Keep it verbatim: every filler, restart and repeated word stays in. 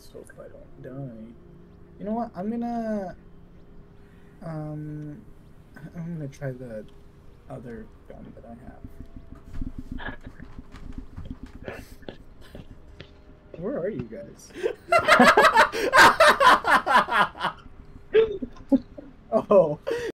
Let's hope I don't die. You know what? I'm gonna um I'm gonna try the other gun that I have. Where are you guys? Oh.